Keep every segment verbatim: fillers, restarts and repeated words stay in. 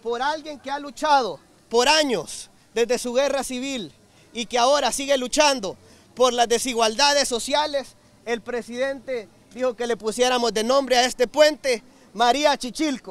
por alguien que ha luchado por años desde su guerra civil y que ahora sigue luchando por las desigualdades sociales, el presidente dijo que le pusiéramos de nombre a este puente María Chichilco.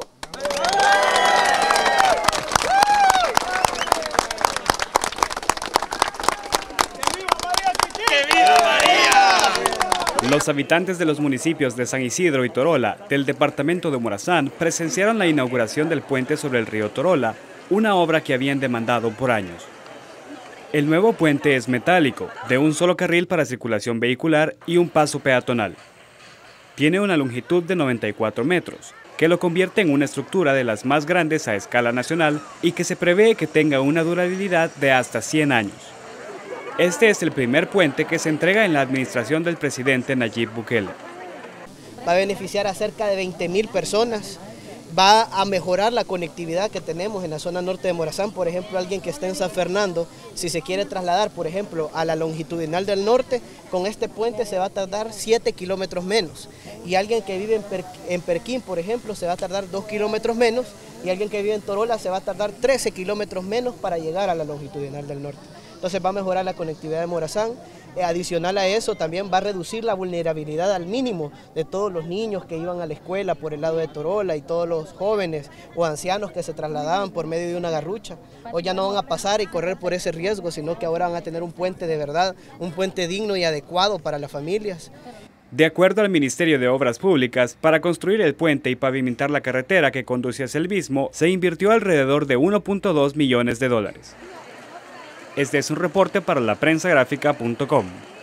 Los habitantes de los municipios de San Isidro y Torola, del departamento de Morazán, presenciaron la inauguración del puente sobre el río Torola, una obra que habían demandado por años. El nuevo puente es metálico, de un solo carril para circulación vehicular y un paso peatonal. Tiene una longitud de noventa y cuatro metros, que lo convierte en una estructura de las más grandes a escala nacional y que se prevé que tenga una durabilidad de hasta cien años. Este es el primer puente que se entrega en la administración del presidente Nayib Bukele. Va a beneficiar a cerca de veinte mil personas, va a mejorar la conectividad que tenemos en la zona norte de Morazán. Por ejemplo, alguien que esté en San Fernando, si se quiere trasladar, por ejemplo, a la longitudinal del norte, con este puente se va a tardar siete kilómetros menos. Y alguien que vive en, per en Perquín, por ejemplo, se va a tardar dos kilómetros menos, y alguien que vive en Torola se va a tardar trece kilómetros menos para llegar a la longitudinal del norte. Entonces va a mejorar la conectividad de Morazán. Eh, adicional a eso, también va a reducir la vulnerabilidad al mínimo de todos los niños que iban a la escuela por el lado de Torola y todos los jóvenes o ancianos que se trasladaban por medio de una garrucha. Hoy ya no van a pasar y correr por ese riesgo, sino que ahora van a tener un puente de verdad, un puente digno y adecuado para las familias. De acuerdo al Ministerio de Obras Públicas, para construir el puente y pavimentar la carretera que conduce hacia el mismo, se invirtió alrededor de uno punto dos millones de dólares. Este es un reporte para la prensa gráfica punto com.